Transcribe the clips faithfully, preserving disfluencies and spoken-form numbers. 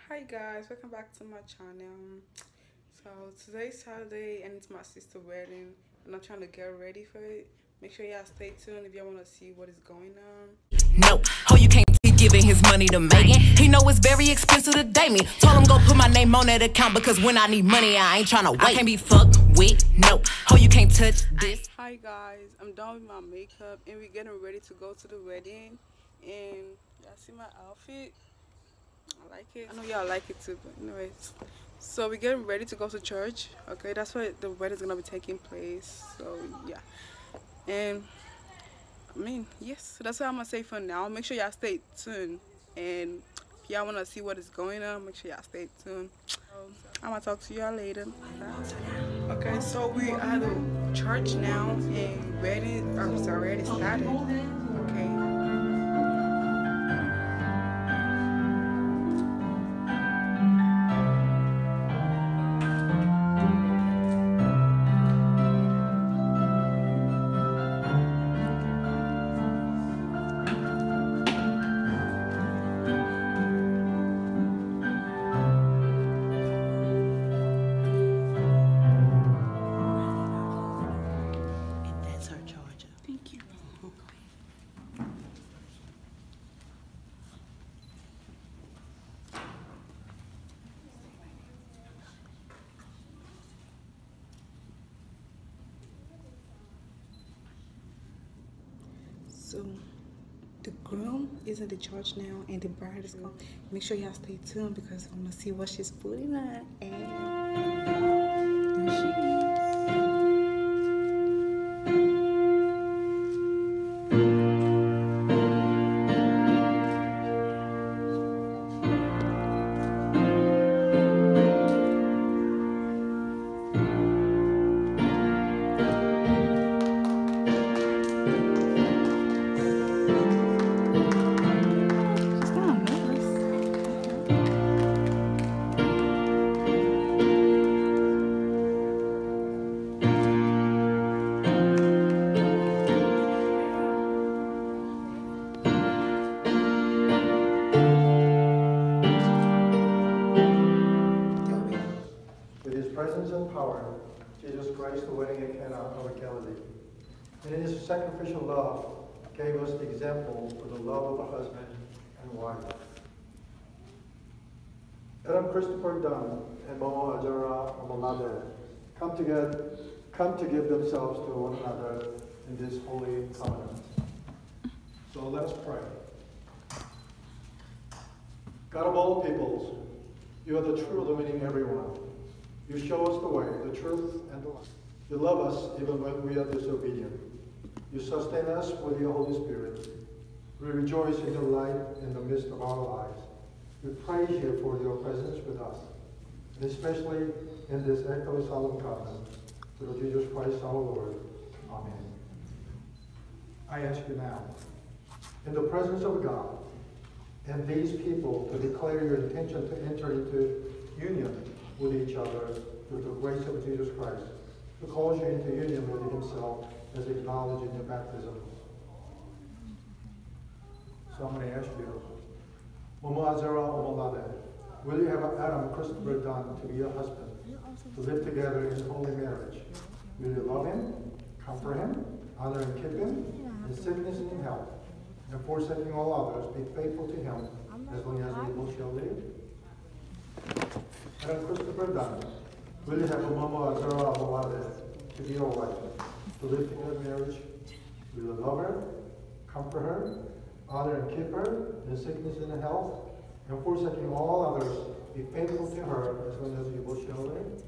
Hi guys, welcome back to my channel. So today's Saturday and it's my sister's wedding and I'm trying to get ready for it. Make sure y'all stay tuned if y'all want to see what is going on. No, oh you can't keep giving his money to Megan. He know it's very expensive to date me. Told him go put my name on that account because when I need money I ain't trying to wait. I can't be fucked with, no, oh you can't touch this. Hi guys, I'm done with my makeup and we're getting ready to go to the wedding. And y'all see my outfit? I like it. I know y'all like it too, but anyways. So we're getting ready to go to church. Okay, that's where the wedding's gonna be taking place. So yeah. And I mean, yes, that's what I'm gonna say for now. Make sure y'all stay tuned. And if y'all wanna see what is going on, make sure y'all stay tuned. Um, I'm gonna talk to y'all later. Bye. Okay, so we are at the church now and wedding is already started. Okay. So the groom is at the church now and the bride is coming. Make sure y'all stay tuned because I'm gonna see what she's putting on. And there she is. And power, Jesus Christ, the wedding at Cana of Galilee. And in his sacrificial love, gave us the example for the love of a husband and wife. Adam Christopher Dunn and Momo Ajara Omalade come together, come to give themselves to one another in this holy covenant. So let us pray. God of all peoples, you are the true illumining everyone. You show us the way, the truth, and the light. You love us even when we are disobedient. You sustain us with your Holy Spirit. We rejoice in your light in the midst of our lives. We praise you for your presence with us, and especially in this act of solemn covenant. Through Jesus Christ our Lord. Amen. I ask you now, in the presence of God and these people, to declare your intention to enter into union with each other through the grace of Jesus Christ, who calls you into union with himself as acknowledged in your baptism. So I'm going to ask you, Momo Azara Omalade, will you have Adam Christopher Dunn to be your husband, to live together in holy marriage? Will you love him, comfort him, honor and keep him, in sickness and in health, and forsaking all others, be faithful to him as long as you both shall live? Adam Christopher Dunn, will you have Momo Azara Omalade to be your wife, to live together in marriage? Will you love her, comfort her, honor and keep her in sickness and in health, and forsaking all others, be faithful to her as long as you both shall live?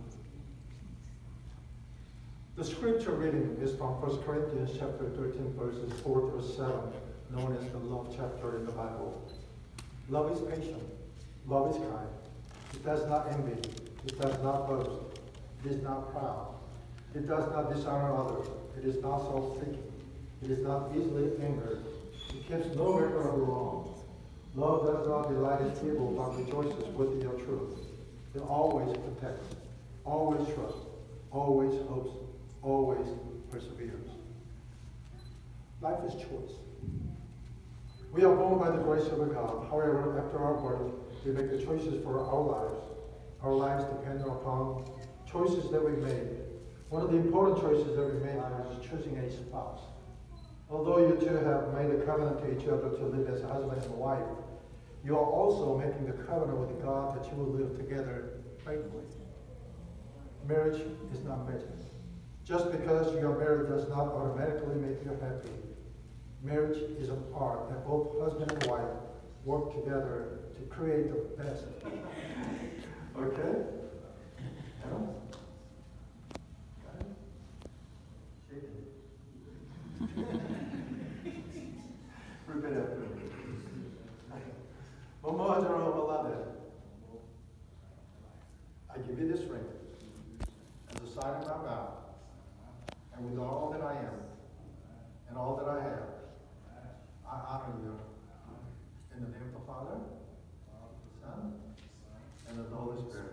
The scripture reading is from First Corinthians chapter thirteen, verses four through seven, known as the love chapter in the Bible. Love is patient. Love is kind. It does not envy. It does not boast. It is not proud. It does not dishonor others. It is not self-seeking. It is not easily angered. It keeps no record of wrong. Love does not delight in evil, but rejoices with your truth. It always protects, always trusts, always hopes, always perseveres. Life is choice. We are born by the grace of God. However, after our birth, we make the choices for our lives. Our lives depend upon choices that we made. One of the important choices that we made was choosing a spouse. Although you two have made a covenant to each other to live as a husband and wife, you are also making the covenant with God that you will live together faithfully. Marriage is not magic. Just because you are married does not automatically make you happy. Marriage is an art that both husband and wife work together to create the best. Okay? Yeah? Repeat after me. I give you this ring as a sign of my vow, and with all that I am and all that I have, I honor you in the name of the Father, the Son, and of the Holy Spirit.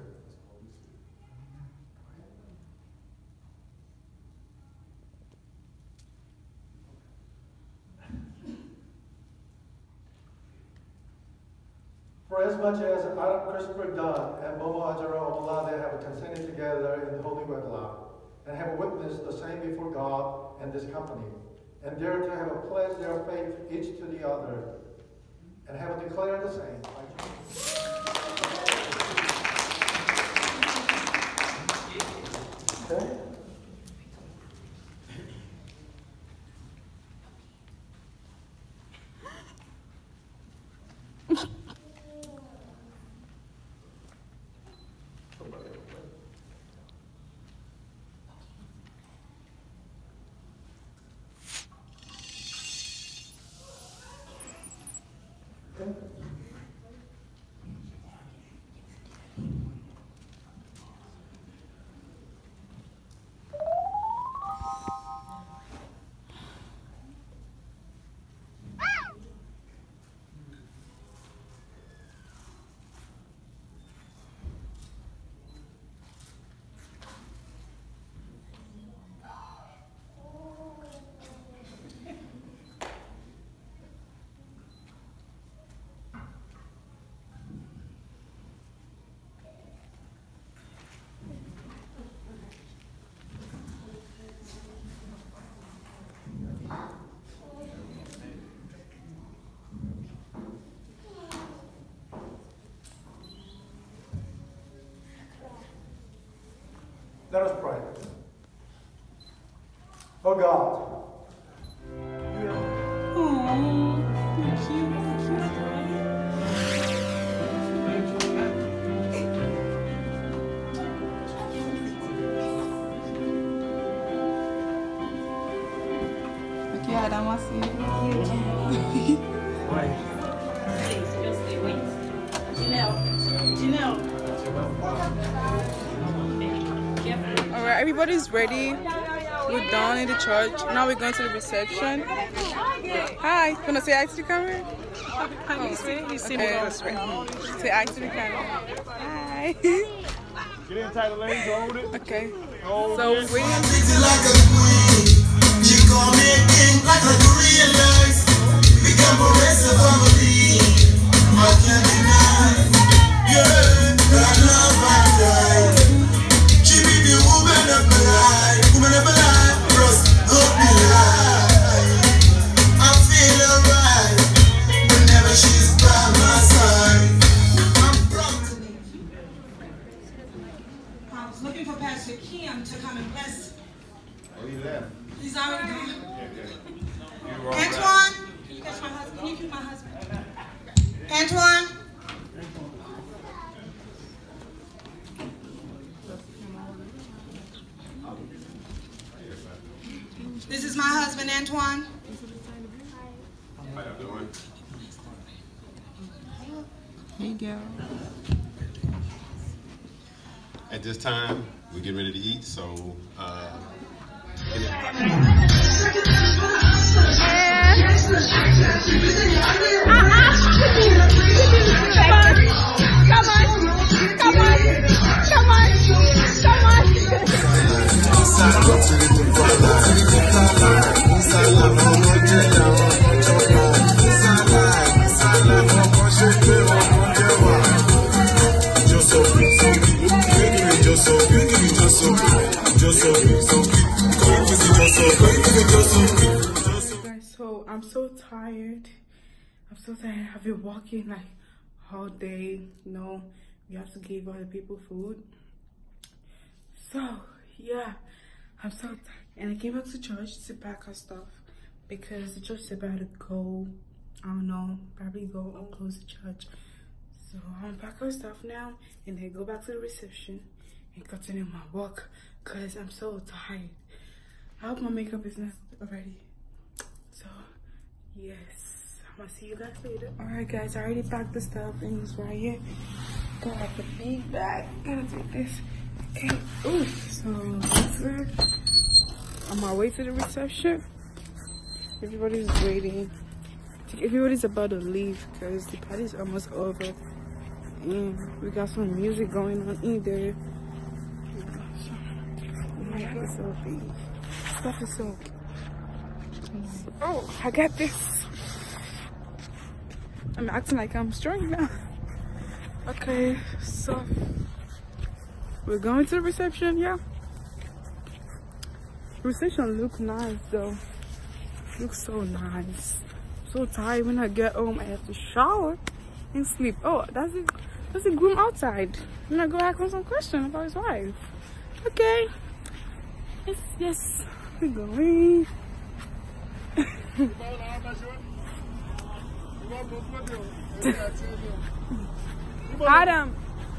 For as much as Adam Christopher Dunn and Momo Ajaro Omalade have consented together in the holy wedlock, and have witnessed the same before God and this company, and dare to have pledged their faith each to the other, and have declared the same. Okay? Let us pray. Oh God, you have Okay, Adam, I see you. Wait. Just stay, wait. Janelle. Janelle. Alright, everybody's ready. We're done in the church. Now we're going to the reception. Hi. Wanna say hi to the camera? Can you see? You see me Okay. on the screen. Say hi to the camera. Hi. Get in tight, ladies. Hold it. Okay. Hold So it. we Like a queen, she call me a king like a realize. Become a rest of family. I can't deny, yeah, that love I die. She be the woman of my life, woman of my life, bros, hope me life. I feel alright whenever she's by my side. I'm proud to be. I was looking for Pastor Kim to come and bless. Oh, he left. He's already gone. Yeah, yeah. You were all right. Antoine, can you catch my husband? Can you keep my husband? Antoine? This is my husband, Antoine. How you doing? Hey girl. At this time, we're getting ready to eat, so uh, get it. Come on, come on, come on, come on. Guys, so I'm so tired. I'm so tired. I've been walking like all day. You know, we have to give other people food. So yeah, I'm so tired. And I came back to church to pack our stuff because the church is about to go. I don't know, probably go or close the church. So I'm pack our stuff now and then go back to the reception and continue my walk because I'm so tired. I hope my makeup is not already. So yes, I'm gonna see you guys later. Alright guys, I already packed the stuff and it's right here. Got like a big bag. Gotta take this. Okay. Ooh, so that's it. On my way to the reception. Everybody's waiting. I think everybody's about to leave because the party's almost over. And we got some music going on either. Oh my god, it's so big. Stuff is so. Oh, I got this. I'm acting like I'm strong now. Okay, so we're going to the reception, yeah. Reception looks nice though. Looks so nice. I'm so tired. When I get home, I have to shower and sleep. Oh, that's it. That's the groom outside. I'm gonna go ask him some questions about his wife. Okay. Yes, yes. We're going. Adam.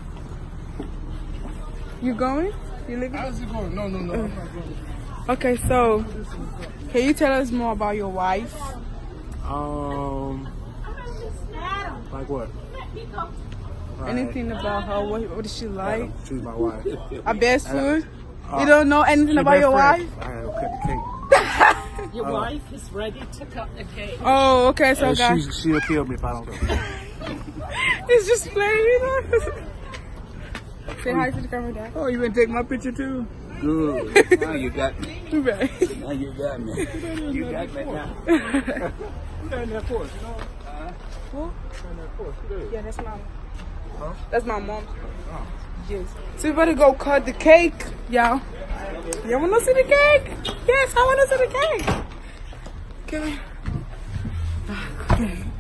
You going? You leaving? How's it going? No, no, no. I'm not going. Okay, so can you tell us more about your wife? Um, like what? Anything about her? What, what is she like? She's my wife. Her best food? Uh, you don't know anything about your wife? I have cut the cake. Your uh, wife is ready to cut the cake. Oh, okay, so guys. She, she'll kill me if I don't go. It's just playing, you know? Say hi to the camera, Dad. Oh, you gonna take my picture too? Good. Now you got me. Too bad. Now you got me. You got me now. Who's down that porch, you know? Uh, Who? down that porch. Who that is? Yeah, that's my mom. Huh? That's my mom. Oh. Yes. So we better go cut the cake, y'all. Y'all wanna see the cake? Yes, I wanna see the cake. Okay. Okay.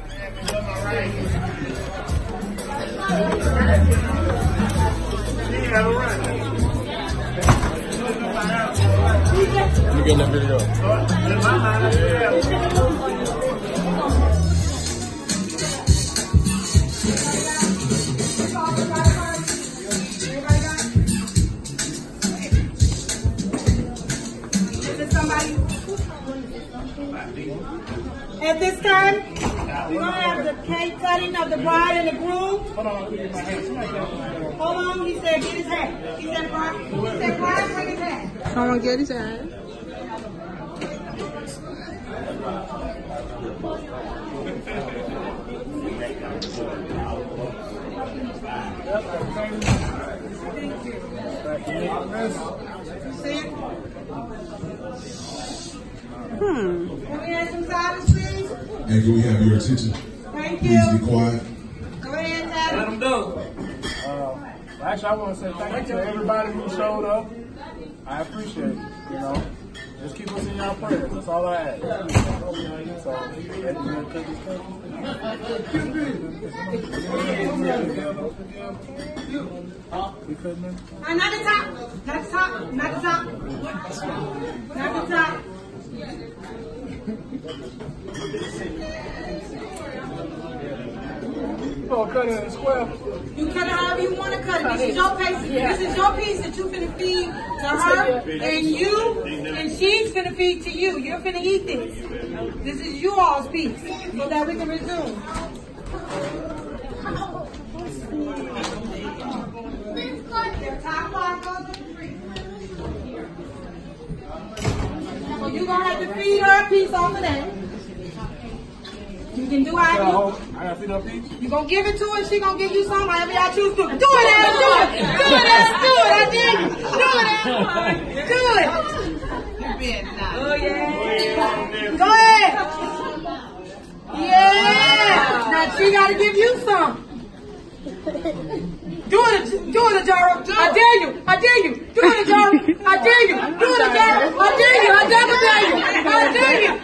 Let me get that video. At this time, we're going to have the cake cutting of the bride and the groom. Hold on, let me get my hat. Hold on, he said, get his hat. He said, bride, he said, bride, bring his hat. Someone get his hat. Hmm. Can we have some silence, please? And can we have your attention? Thank Please you. be quiet. Go ahead, Adam. Let them go. Uh, actually, I want to say thank you to everybody who showed up. I appreciate it, you know. Just keep us in your prayers. That's all I ask. So, ready to cook this We couldn't. Uh, not the top. Not the top. Not the top. Not the top. You gonna cut it in square? You cut it however you want to cut it. This is your piece. This is your piece that you finna feed to her, and you, and she's finna feed to you. You're finna eat this. This is you all's piece, so that we can resume. So you're gonna have to feed her a piece off of that. You can do how you. I gotta feed her a piece? You gonna give it to her, she gonna give you some, however y'all choose to. Do it, Adam, do it! Do it, Adam, do it, I did it! Do it, Adam! Do it! You being nice. Oh, yeah. Go ahead! Yeah! Now she gotta give you some. Do it, do it, Ajara. I dare you, I dare you. Do it, Ajara. I dare you. Do it again. I dare you. I double dare you. I dare you.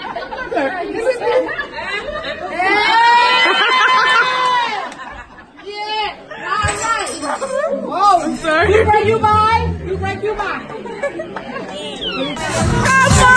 Yeah. Yeah. All right. Whoa. I'm sorry. You break you by. You break you by. Come on.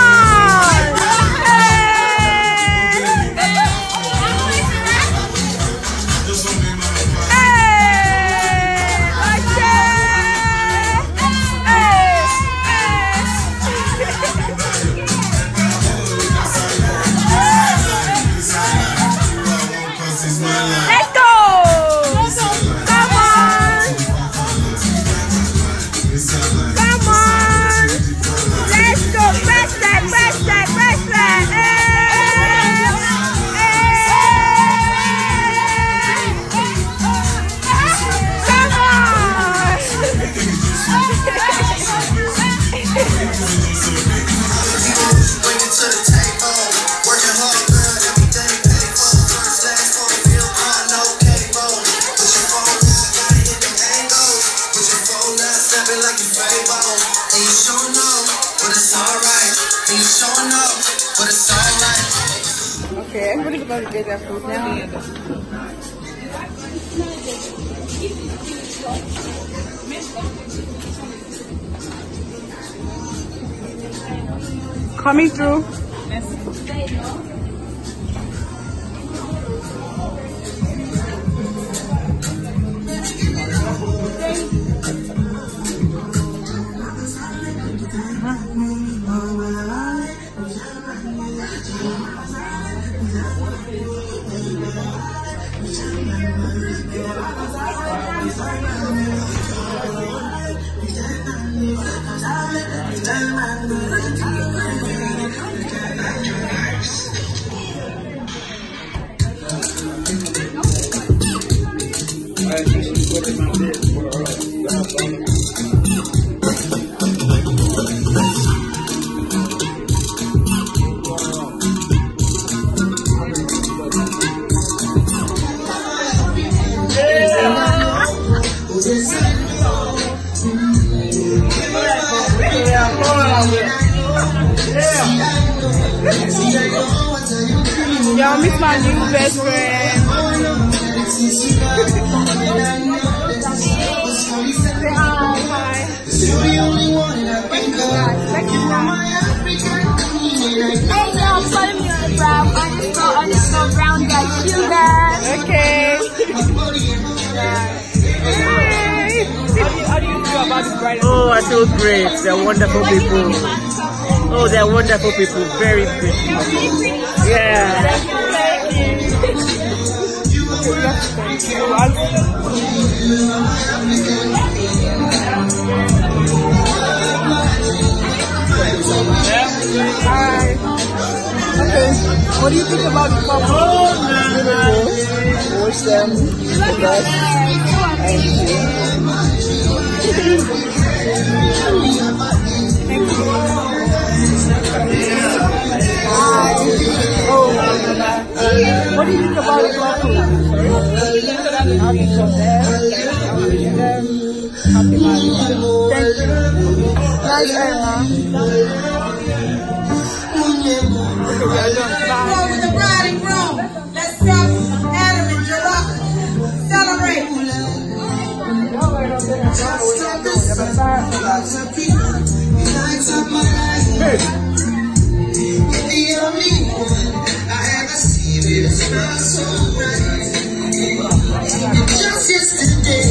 Okay, everybody's about to get their food now. Coming through. Y'all miss my new best friend. Say hi. Hi. Hey y'all, follow me on the brown underscore underscore brown guy. You guys. Okay. Hey. How do you, how do you feel about this bride? Oh, I feel great. They're wonderful people. Oh, they're wonderful people. Very pretty. Yeah. Thank you. Hi. Okay. What do you think about the couple? Beautiful. Wish them the best. Thank you. Thank you. Hi. Oh, what do you think about the couple? Happy for them. I wish them happy marriage. Thank you. Nice, Emma. Okay, we are done. Bye. With the bride and groom. Let's drop Adam and Gerard. Celebrate. Hey. Just yesterday,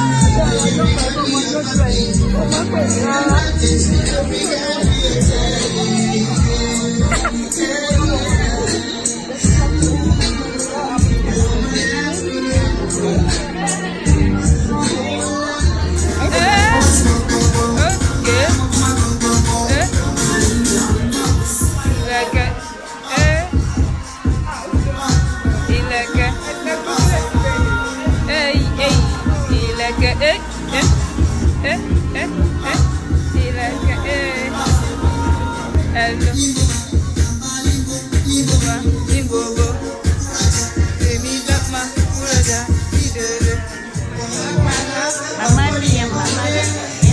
Oh my God. bello. Imbobo. Emi dapma uraja idere. Mama mia, mama mia.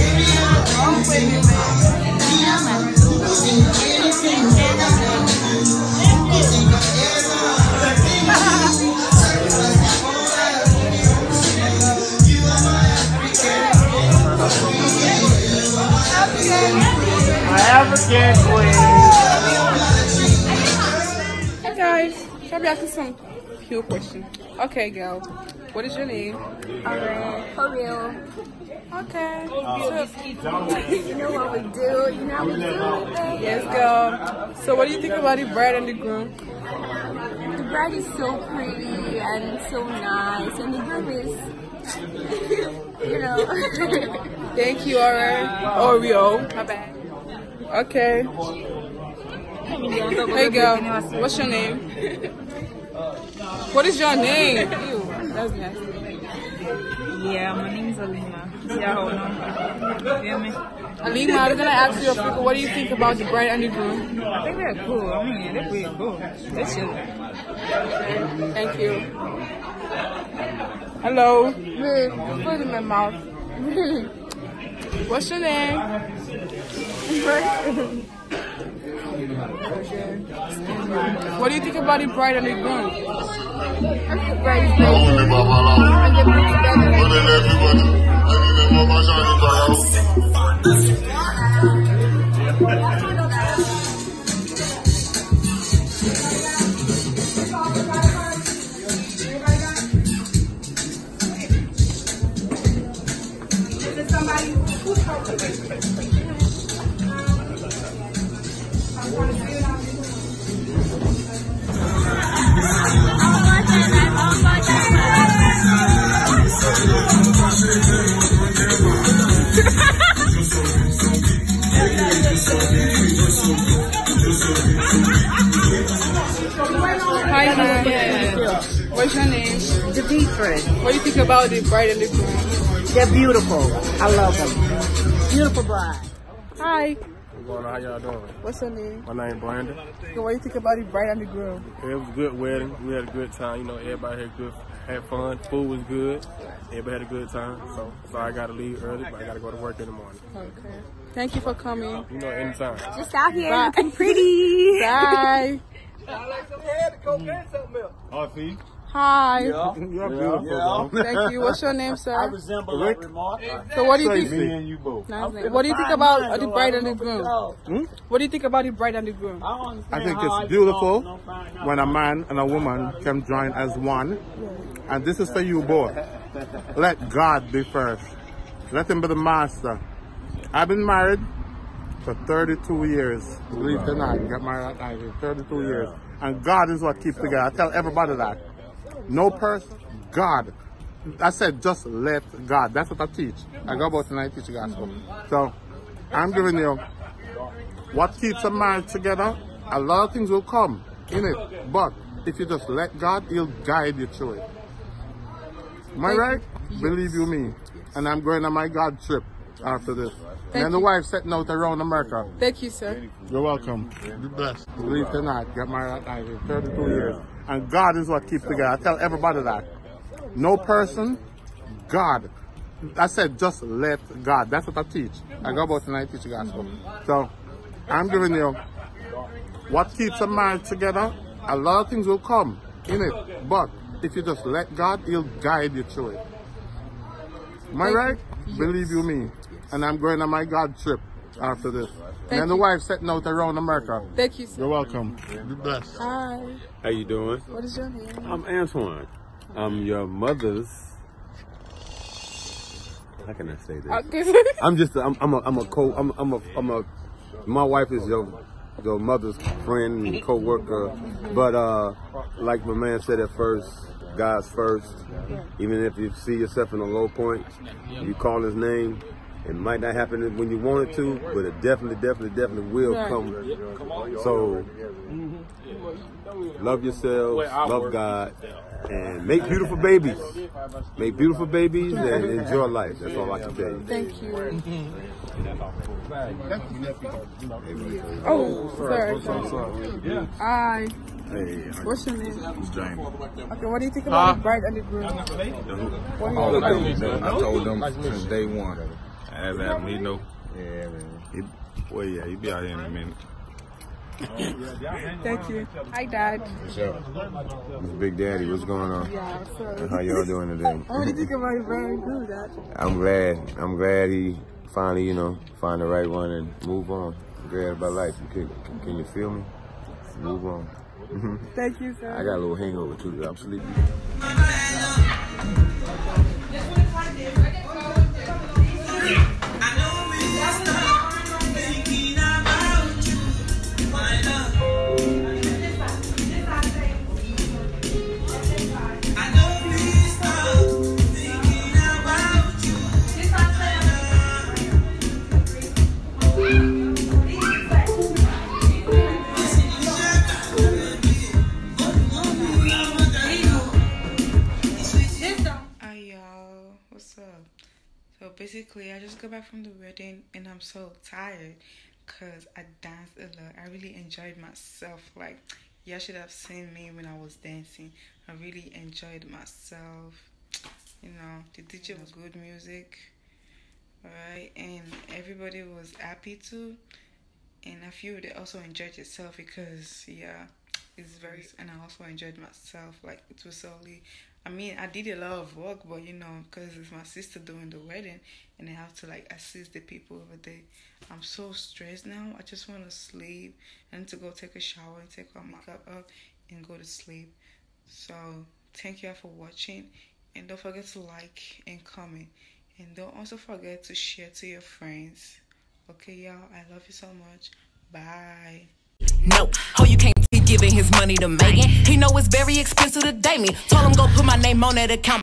My African queen. Hey guys, shall we ask you some few questions? Okay, girl. What is your name? Alright, for real. Okay. You know what we do. You know what we do. Yes, girl. So, what do you think about the bride and the groom? The bride is so pretty and so nice, and the groom is, you know. Thank you, alright. Oreo. My bad. Okay. Hey, girl. What's your name? What is your name? Ew, that's nasty. Yeah, my name is Alima. Yeah, hold on. Feel me? Alima, I'm gonna ask you a quick. What do you think about the bride and the groom? I think they're cool. I mean, they're pretty cool. They're chill. Thank you. Hello. Put it in my mouth. What's your name? What do you think about the bride and the groom? I think the bride is very pretty. And they're put Hi, ma'am. What's your name? Demetri. What do you think about the bride and the groom? They're beautiful. I love them. Beautiful bride. Hi. What's going on? How y'all doing? What's your name? My name is Brandon. So what do you think about the bride and the groom? It was a good wedding. We had a good time. You know, everybody had good, had fun. Food was good. Everybody had a good time. So, so I got to leave early, but I got to go to work in the morning. Okay. Thank you for coming. You know, anytime. Just out here Bye. looking pretty. Bye. Oh, see? Hi. Yeah. You're beautiful. Yeah. Thank you. What's your name, sir? I resemble that remark. So what do you think? Me and you both. Nice name. What do you think about uh, the bride and the groom? Hmm? What do you think about the bride and the groom? I think it's beautiful when a man and a woman can join as one. And this is for you both. Let God be first. Let him be the master. I've been married for thirty-two years. Believe it or not, I got married at thirty-two years. And God is what keeps together. I tell everybody that. No person, God. I said just let God. That's what I teach. I go about and I teach the gospel. So I'm giving you what keeps a marriage together. A lot of things will come in it. But if you just let God, he'll guide you through it. Am I right? Believe you me. And I'm going on my God trip after this. Thank and then the wife setting out around America. Thank you, sir. You're welcome. Be blessed. Believe it or not, got married at thirty-two years. And God is what keeps together. I tell everybody that. No person, God. I said just let God. That's what I teach. I go about and I teach the gospel. So I'm giving you what keeps a marriage together. A lot of things will come in it. But if you just let God, he'll guide you through it. Am I right? Believe you me. And I'm going on my God trip after this. Thank and the wife setting out around America. Thank you, sir. You're welcome. Be blessed. Hi. How you doing? What is your name? I'm Antoine. I'm your mother's. How can I say this? Okay. I'm just. I'm. I'm a. I'm a co. I'm. I'm a. I'm a. My wife is your. Your mother's friend and co-worker. But uh, like my man said at first, God's first. Even if you see yourself in a low point, you call his name. It might not happen when you want it to, but it definitely, definitely, definitely will come. So Love yourselves, love God, and make beautiful babies. Make beautiful babies and enjoy life. That's all I can tell you. Thank you. Oh, sorry. Hi. Hey, what's your name? Jamie. Okay, what do you think about Huh? the bride and the groom? I What do you told think? them, I told them since day one. As Adam, he know. Yeah, man. He, well, yeah, he be out here in a minute. Thank you. Hi, Dad. What's up? Mister Big Daddy, what's going on? Yeah, sorry. How y'all doing today? What do you think about the bride and groom, Dad? I'm glad. I'm glad he finally, you know, find the right one and move on. I'm glad about life. You can, can you feel me? Move on. Thank you, sir. I got a little hangover too. I'm sleepy. So basically, I just got back from the wedding and I'm so tired because I danced a lot. I really enjoyed myself. Like, y'all should have seen me when I was dancing. I really enjoyed myself. You know, the D J was good music, right? And everybody was happy too. And I feel they also enjoyed yourself because, yeah, it's very, and I also enjoyed myself. Like, it was solely, I mean, I did a lot of work, but you know, because it's my sister doing the wedding and I have to like assist the people over there. I'm so stressed now. I just want to sleep. I need to go take a shower and take my makeup up and go to sleep. So thank you all for watching, and don't forget to like and comment, and don't also forget to share to your friends. Okay, y'all, I love you so much. Bye. No, oh, you can't be giving his money to Megan. He know it's very expensive to date me. Told him go put my name on that account.